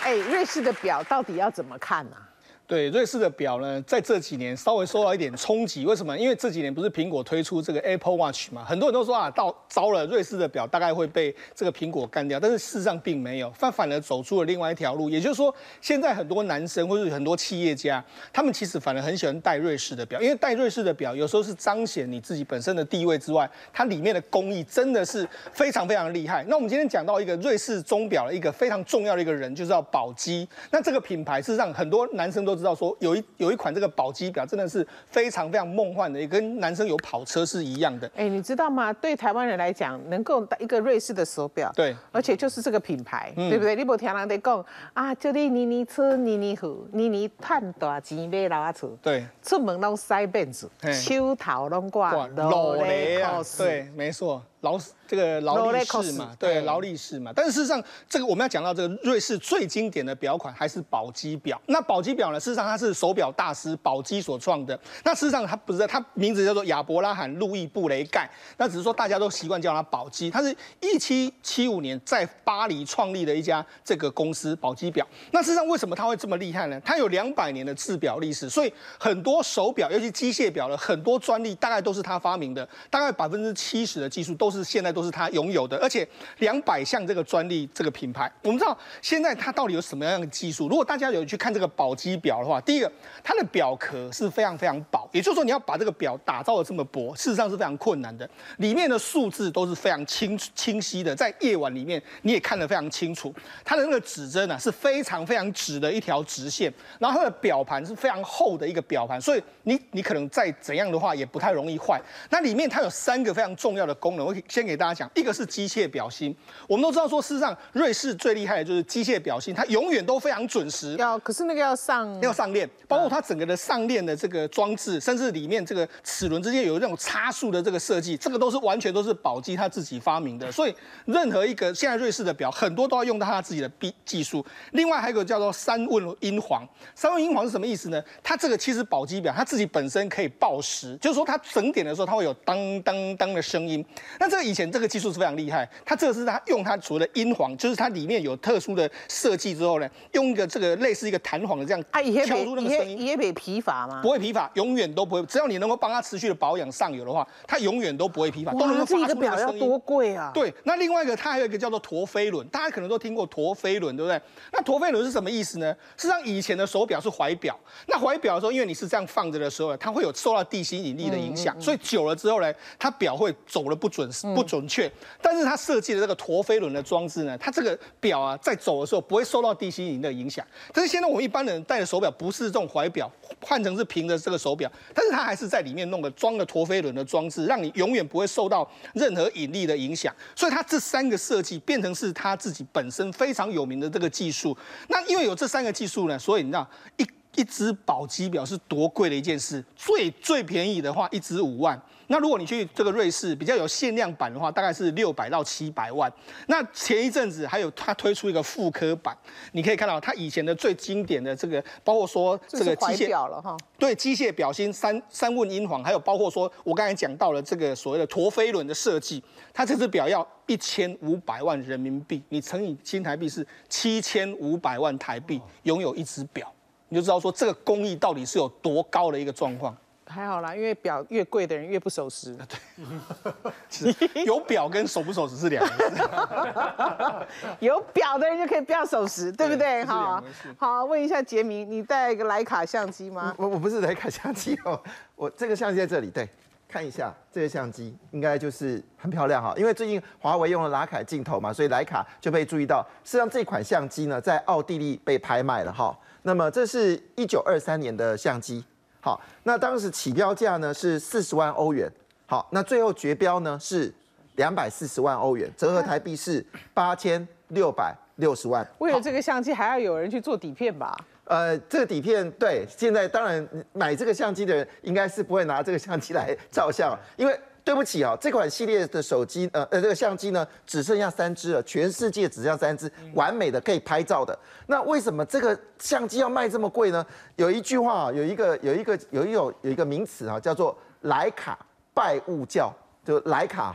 哎，瑞士的表到底要怎么看呢、啊？ 对，瑞士的表呢，在这几年稍微受到一点冲击。为什么？因为这几年不是苹果推出这个 Apple Watch 嘛，很多人都说啊，到糟了，瑞士的表大概会被这个苹果干掉。但是事实上并没有，反反而走出了另外一条路。也就是说，现在很多男生或者很多企业家，他们其实反而很喜欢戴瑞士的表，因为戴瑞士的表有时候是彰显你自己本身的地位之外，它里面的工艺真的是非常非常厉害。那我们今天讲到一个瑞士钟表的一个非常重要的一个人，就是叫宝玑。那这个品牌事实上很多男生都知道说有一有一款这个宝玑表真的是非常非常梦幻的，也跟男生有跑车是一样的。 哎，你知道吗？对台湾人来讲，能够戴一个瑞士的手表， 对， 而且就是这个品牌，嗯、对不对？你无听人在讲啊，叫你年年车年年好，年年赚大钱买老车， 对， 出门拢塞辫子，手头拢挂劳雷啊，对，没错。劳这个劳力士嘛，对，劳力士嘛。但是事实上，这个我们要讲到这个瑞士最经典的表款还是宝玑表。那宝玑表呢，事实上它是手表大师宝玑所创的。那事实上它不是，它名字叫做亚伯拉罕·路易·布雷盖。那只是说大家都习惯叫它宝玑。它是一七七五年在巴黎创立的一家这个公司宝玑表。那事实上为什么它会这么厉害呢？它有两百年的制表历史，所以很多手表，尤其机械表的很多专利，大概都是它发明的，大概百分之七十的技术都是现在都是他拥有的，而且两百项这个专利这个品牌，我们知道现在它到底有什么样的技术？如果大家有去看这个宝玑表的话，第一个，它的表壳是非常非常薄，也就是说你要把这个表打造的这么薄，事实上是非常困难的。里面的数字都是非常清清晰的，在夜晚里面你也看得非常清楚。它的那个指针啊是非常非常直的一条直线，然后它的表盘是非常厚的一个表盘，所以你你可能再怎样的话也不太容易坏。那里面它有三个非常重要的功能，我先给大家讲，一个是机械表芯。我们都知道说，事实上瑞士最厉害的就是机械表芯，它永远都非常准时。 要可是那个要上要上链，包括它整个的上链的这个装置，甚至里面这个齿轮之间有这种差速的这个设计，这个都是完全都是宝玑他自己发明的。所以任何一个现在瑞士的表，很多都要用到他自己的技术。另外还有一个叫做三问音黄，三问音黄是什么意思呢？它这个其实宝玑表它自己本身可以报时，就是说它整点的时候它会有当当当的声音。那这个以前这个技术是非常厉害，它这个是它用它所谓的音簧，就是它里面有特殊的设计之后呢，用一个这个类似一个弹簧的这样敲出那个声音， 也没疲乏吗？ 不会疲乏，永远都不会。只要你能够帮它持续的保养上油的话，它永远都不会疲乏，都能够发出那个声音。这个表要多贵啊！对，那另外一个它还有一个叫做陀飞轮，大家可能都听过陀飞轮，对不对？那陀飞轮是什么意思呢？事实上以前的手表是怀表，那怀表的时候，因为你是这样放着的时候，它会有受到地心引力的影响，嗯嗯、所以久了之后呢，它表会走的不准不准确。嗯、但是它设计的这个陀飞轮的装置呢，它这个表啊在走的时候不会受到地心引力的影响。但是现在我们一般人戴的手表不是这种怀表，换成是平的这个手表，但是它还是在里面弄个装了陀飞轮的装置，让你永远不会受到任何引力的影响。所以它这三个设计变成是它自己本身非常有名的这个技术。那因为有这三个技术呢，所以你知道一一只宝玑表是多贵的一件事，最最便宜的话一只五万。那如果你去这个瑞士比较有限量版的话，大概是六百到七百万。那前一阵子还有它推出一个复刻版，你可以看到它以前的最经典的这个，包括说这个机械表了哈， 对，机械表芯三三问音簧，还有包括说我刚才讲到了这个所谓的陀飞轮的设计，它这只表要一千五百万人民币，你乘以新台币是七千五百万台币，拥有一只表，你就知道说这个工艺到底是有多高的一个状况。 还好啦，因为表越贵的人越不守时。 对，其实有表跟守不守时是两回事。 有表的人就可以不要守时，对不对？好，好，问一下杰明，你带一个徕卡相机吗？ 我我不是徕卡相机哦，我这个相机在这里，对，看一下这个相机应该就是很漂亮哈，因为最近华为用了徕卡镜头嘛，所以徕卡就被注意到。事实上这款相机呢，在奥地利被拍卖了哈。那么这是一九二三年的相机。好，那当时起标价呢是四十万欧元，好，那最后绝标呢是两百四十万欧元，折合台币是八千六百六十万。 为了这个相机，还要有人去做底片吧？ 呃，这个底片对，现在当然买这个相机的人应该是不会拿这个相机来照相，因为对不起啊、哦，这款系列的手机，呃呃，这个相机呢只剩下三支了，全世界只剩下三支，完美的可以拍照的。那为什么这个相机要卖这么贵呢？有一句话啊，有一个有一个有一有有一个名词啊，叫做徕卡拜物教，就徕卡哈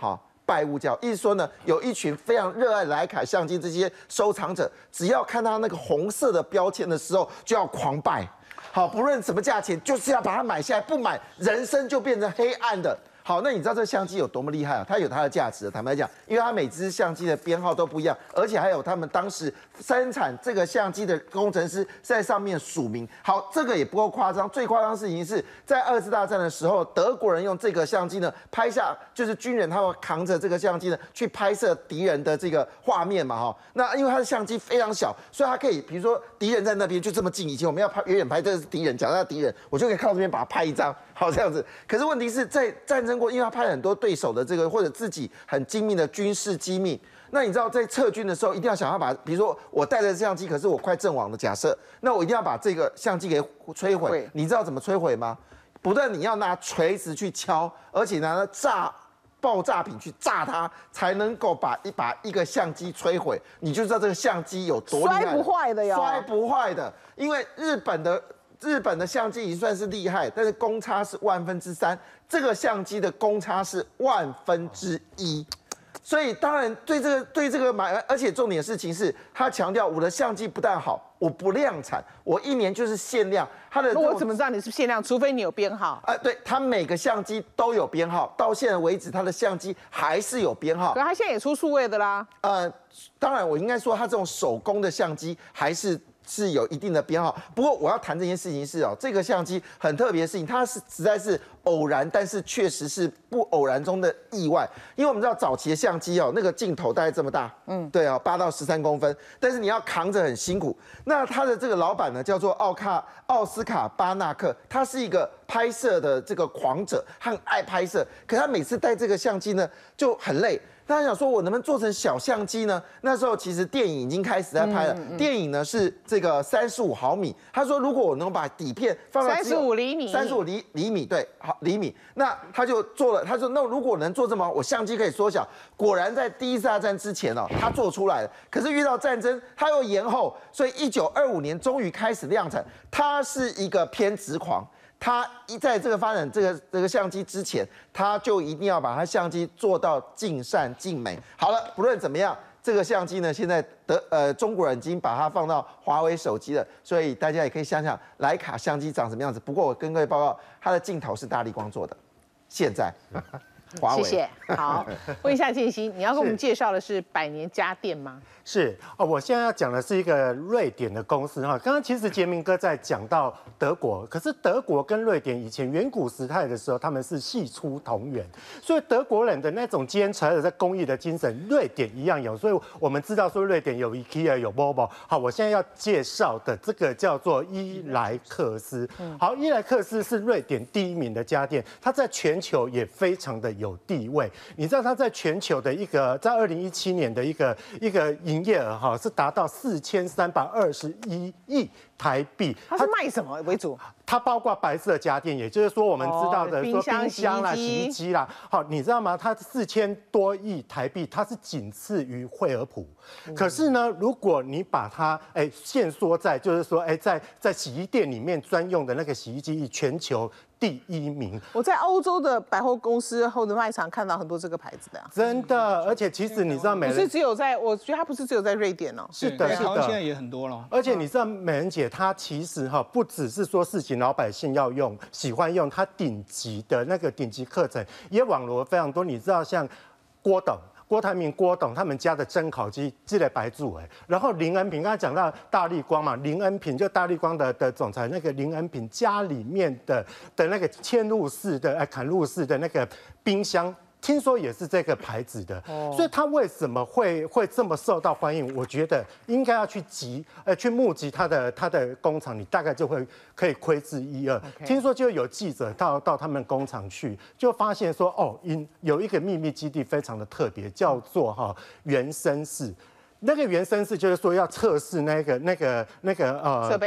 拜物教，意思说呢，有一群非常热爱徕卡相机这些收藏者，只要看到那个红色的标签的时候，就要狂拜。好，不论什么价钱，就是要把它买下来，不买人生就变成黑暗的。好，那你知道这个相机有多么厉害啊？它有它的价值。坦白讲，因为它每支相机的编号都不一样，而且还有他们当时生产这个相机的工程师在上面署名。好，这个也不够夸张，最夸张的事情是在二次大战的时候，德国人用这个相机呢拍下，就是军人他们扛着这个相机呢去拍摄敌人的这个画面嘛，哈。那因为它的相机非常小，所以它可以，比如说敌人在那边就这么近，以前我们要拍远远拍，这是敌人，假如他敌人，我就可以靠这边把它拍一张，好这样子。可是问题是在战争过，因为他拍了很多对手的这个或者自己很精密的军事机密。那你知道在撤军的时候，一定要想要把，比如说我带着相机，可是我快阵亡的假设，那我一定要把这个相机给摧毁。你知道怎么摧毁吗？不但你要拿锤子去敲，而且拿炸爆炸品去炸它，才能够把一把一个相机摧毁。你就知道这个相机有多厉害， 摔不坏的呀， 摔不坏的。因为日本的日本的相机已经算是厉害，但是公差是万分之三，这个相机的公差是万分之一。所以当然对这个对这个买，而且重点的事情是，他强调我的相机不但好，我不量产，我一年就是限量。它的那我怎么知道你是限量？除非你有编号。 啊、呃，对，它每个相机都有编号，到现在为止，它的相机还是有编号。 可它现在也出数位的啦。 呃，当然我应该说，它这种手工的相机还是。是有一定的编号，不过我要谈这件事情是哦，这个相机很特别的事情，它是实在是偶然，但是确实是不偶然中的意外。因为我们知道早期的相机哦，那个镜头大概这么大，嗯，对啊、哦，八到十三公分，但是你要扛着很辛苦。那他的这个老板呢，叫做奥卡奥斯卡巴纳克，他是一个拍摄的这个狂者，很爱拍摄，可他每次带这个相机呢就很累。他想说，我能不能做成小相机呢？那时候其实电影已经开始在拍了，嗯嗯、电影呢是这个三十五毫米。他说，如果我能把底片放到三十五厘米， 三十五厘厘米，对，好厘米，那他就做了。他说，那如果能做这么好，我相机可以缩小。果然在第一次大战之前哦，他做出来了。可是遇到战争，他又延后，所以一九二五年终于开始量产。他是一个偏执狂。他一在这个发展这个这个相机之前，他就一定要把他相机做到尽善尽美。好了，不论怎么样，这个相机呢，现在德呃中国人已经把它放到华为手机了，所以大家也可以想想徕卡相机长什么样子。不过我跟各位报告，它的镜头是大立光做的，现在。华为谢谢。好，问一下建新，你要跟我们介绍的是百年家电吗？ 是哦，我现在要讲的是一个瑞典的公司哈。刚刚其实杰明哥在讲到德国，可是德国跟瑞典以前远古时代的时候，他们是系出同源，所以德国人的那种坚持的在工艺的精神，瑞典一样有。所以我们知道说瑞典有 IKEA 有 Volvo。好，我现在要介绍的这个叫做伊莱克斯。好，伊莱克斯是瑞典第一名的家电，它在全球也非常的有地位。你知道它在全球的一个在二零一七年的一个一个营业额哈是达到四千三百二十一亿台币。 它是卖什么为主？ 它包括白色家电，也就是说我们知道的说冰箱啦、洗衣机啦。好，你知道吗？它四千多亿台币，它是仅次于惠而浦。可是呢，如果你把它哎限缩在，就是说哎在在洗衣店里面专用的那个洗衣机，全球第一名。 我在欧洲的百货公司或者卖场看到很多这个牌子的、啊， 真的。而且其实你知道美人， 不是只有在，我觉得它不是只有在瑞典哦。 是的，是的， 台湾现在也很多了。 而且你知道美人姐她其实哈不只是说市井老百姓要用、喜欢用，她顶级的那个顶级课程也网罗非常多。你知道像郭董。郭台铭、郭董他们家的蒸烤机，这类白柱哎，然后林恩平刚才讲到大立光嘛，林恩平就大立光的的总裁，那个林恩平家里面的的那个嵌入式的呃砍入式的那个冰箱。听说也是这个牌子的，哦、所以它为什么会会这么受到欢迎？我觉得应该要去集，呃，去募集它的它的工厂，你大概就会可以窥知一二。Okay. 听说就有记者到到他们工厂去，就发现说，哦，因有一个秘密基地非常的特别，叫做哈原生室。那个原生室就是说要测试那个那个那个呃设备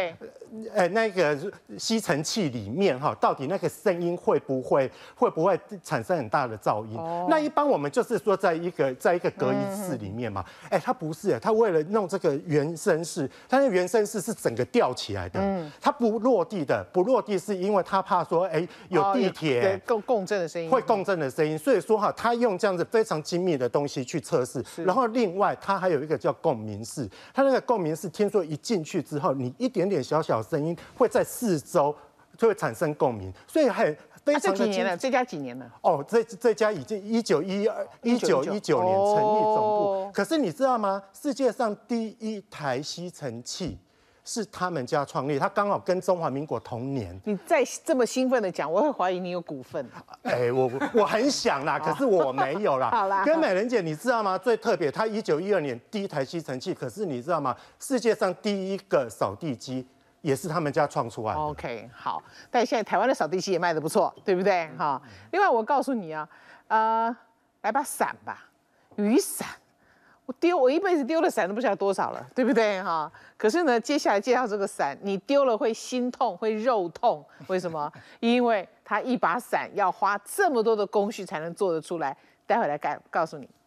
呃那个吸尘器里面哈，到底那个声音会不会会不会产生很大的噪音？哦、那一般我们就是说，在一个在一个隔音室里面嘛，哎、嗯，它不是，它为了弄这个原声室，它那原声室是整个吊起来的，嗯，它不落地的，不落地是因为它怕说，哎，有地铁共共振的声音， 会共振的声音，所以说哈，它用这样子非常精密的东西去测试，然后另外它还有一个叫共鸣室，它那个共鸣室听说一进去之后，你一点点小小声音会在四周就会产生共鸣，所以很非常的、 啊。这几年了？这家几年了？ 哦，这这家已经一九一二一九一九年成立总部。哦、可是你知道吗？世界上第一台吸尘器是他们家创立，他刚好跟中华民国同年。 你再这么兴奋的讲，我会怀疑你有股份。 哎，我我很想啦，可是我没有啦。 好啦， 跟美人姐，你知道吗？最特别，他一九一二年第一台吸尘器，可是你知道吗？世界上第一个扫地机也是他们家创出来的。 OK， 好，但现在台湾的扫地机也卖得不错，对不对？哈、嗯。另外，我告诉你啊，呃，来把伞吧，雨伞。我丢，我一辈子丢的伞都不晓得多少了，对不对哈？可是呢，接下来介绍这个伞，你丢了会心痛，会肉痛，为什么？因为它一把伞要花这么多的工序才能做得出来。待会来告告诉你。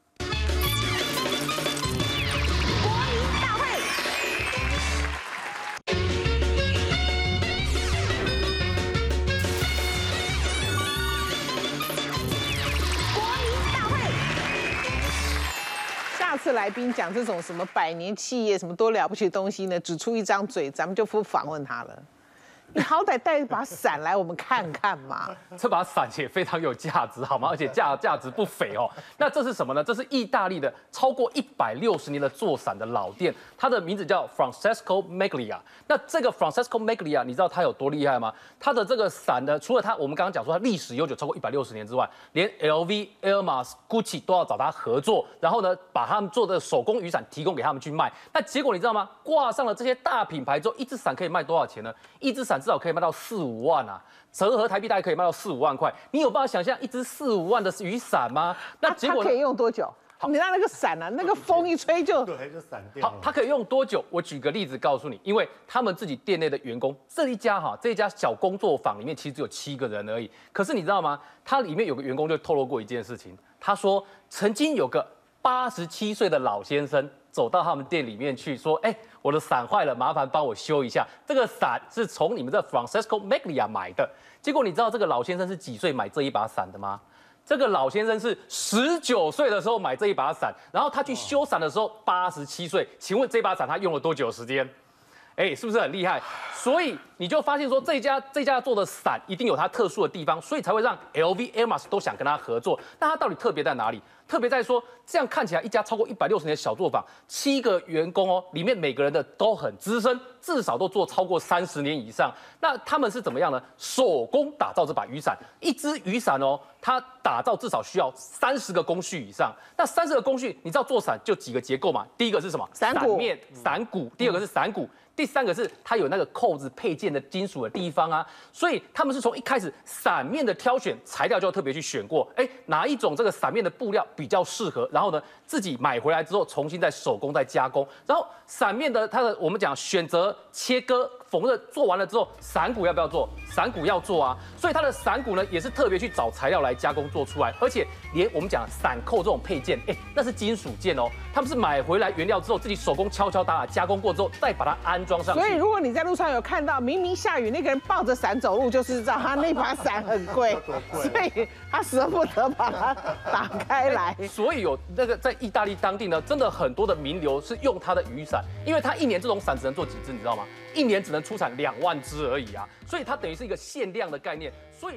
下次来宾讲这种什么百年企业什么多了不起的东西呢，只出一张嘴，咱们就不访问他了。你好歹带一把伞来，我们看看嘛。 这把伞也非常有价值，好吗？而且价价值不菲哦。那这是什么呢？这是意大利的超过一百六十年的做伞的老店，它的名字叫 Francesco Maglia。那这个 Francesco Maglia， 你知道它有多厉害吗？它的这个伞呢，除了它我们刚刚讲说它历史悠久超过一百六十年之外，连 L V、Hermes、Gucci 都要找它合作，然后呢，把他们做的手工雨伞提供给他们去卖。那结果你知道吗？挂上了这些大品牌之后，一只伞可以卖多少钱呢？一只伞至少可以卖到四五万啊，折合台币大概可以卖到四五万块。你有办法想象一只四五万的雨伞吗？ 那结果它可以用多久？你让那个伞啊，那个风一吹就对，就散掉。 好，它可以用多久？我举个例子告诉你，因为他们自己店内的员工，这一家哈，这一家小工作坊里面其实只有七个人而已。可是你知道吗？它里面有个员工就透露过一件事情，他说曾经有个八十七岁的老先生走到他们店里面去说，哎、欸，我的伞坏了，麻烦帮我修一下。这个伞是从你们的 Francesco Maglia 买的。结果你知道这个老先生是几岁买这一把伞的吗？这个老先生是十九岁的时候买这一把伞，然后他去修伞的时候八十七岁。请问这把伞他用了多久时间？哎，是不是很厉害？所以你就发现说这家这家做的伞一定有它特殊的地方，所以才会让 L V、Hermes 都想跟他合作。那它到底特别在哪里？特别在说，这样看起来一家超过一百六十年的小作坊，七个员工哦，里面每个人的都很资深，至少都做超过三十年以上。那他们是怎么样呢？手工打造这把雨伞，一支雨伞哦，它打造至少需要三十个工序以上。那三十个工序，你知道做伞就几个结构嘛？第一个是什么？ 伞骨、 面、伞骨；第二个是伞骨。第三个是它有那个扣子配件的金属的地方啊，所以他们是从一开始伞面的挑选材料就特别去选过，哎，哪一种这个伞面的布料比较适合，然后呢自己买回来之后重新再手工再加工，然后伞面的它的我们讲选择切割缝纫做完了之后，伞骨要不要做？伞骨要做啊，所以它的伞骨呢也是特别去找材料来加工做出来，而且连我们讲伞扣这种配件，哎，那是金属件哦，他们是买回来原料之后自己手工敲敲打打加工过之后再把它安装上去。 所以如果你在路上有看到明明下雨，那个人抱着伞走路，就是知道他那把伞很贵，所以他舍不得把它打开来。 所以有那个在意大利当地呢，真的很多的名流是用他的雨伞，因为他一年这种伞只能做几支，你知道吗？一年只能出产两万支而已啊，所以它等于是一个限量的概念，所以。